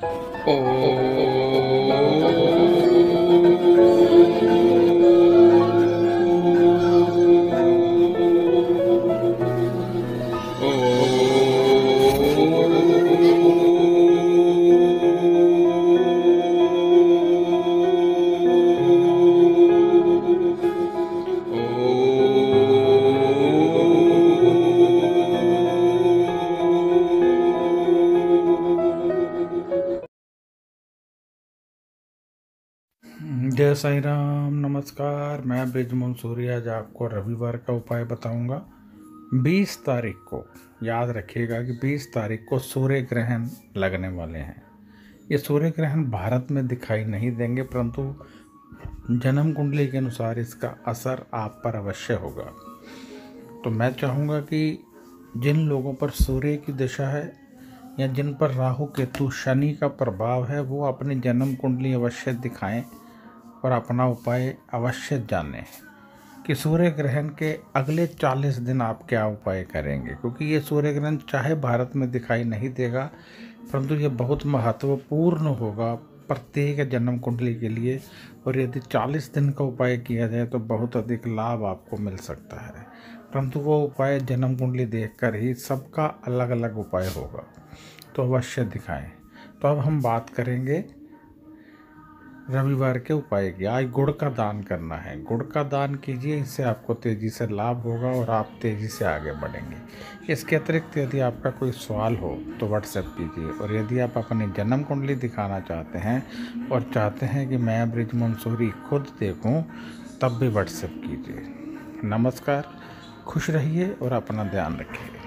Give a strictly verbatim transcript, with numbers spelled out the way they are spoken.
जय साईं राम। नमस्कार। मैं ब्रिजमोहन सूर्य आज आपको रविवार का उपाय बताऊंगा। बीस तारीख को याद रखिएगा कि बीस तारीख को सूर्य ग्रहण लगने वाले हैं। ये सूर्य ग्रहण भारत में दिखाई नहीं देंगे, परंतु जन्म कुंडली के अनुसार इसका असर आप पर अवश्य होगा। तो मैं चाहूँगा कि जिन लोगों पर सूर्य की दिशा है या जिन पर राहु केतु शनि का प्रभाव है, वो अपनी जन्म कुंडली अवश्य दिखाएं और अपना उपाय अवश्य जानें कि सूर्य ग्रहण के अगले चालीस दिन आप क्या उपाय करेंगे। क्योंकि ये सूर्य ग्रहण चाहे भारत में दिखाई नहीं देगा, परंतु ये बहुत महत्वपूर्ण होगा प्रत्येक जन्म कुंडली के लिए। और यदि चालीस दिन का उपाय किया जाए तो बहुत अधिक लाभ आपको मिल सकता है, परंतु वो उपाय जन्म कुंडली देखकर ही सबका अलग अलग उपाय होगा, तो अवश्य दिखाएं। तो अब हम बात करेंगे रविवार के उपाय की। आज गुड़ का दान करना है। गुड़ का दान कीजिए, इससे आपको तेज़ी से लाभ होगा और आप तेज़ी से आगे बढ़ेंगे। इसके अतिरिक्त यदि आपका कोई सवाल हो तो व्हाट्सएप कीजिए, और यदि आप अपनी जन्म कुंडली दिखाना चाहते हैं और चाहते हैं कि मैं ब्रिजमोहन सूर्य खुद देखूं, तब भी व्हाट्सएप कीजिए। नमस्कार। खुश रहिए और अपना ध्यान रखिए।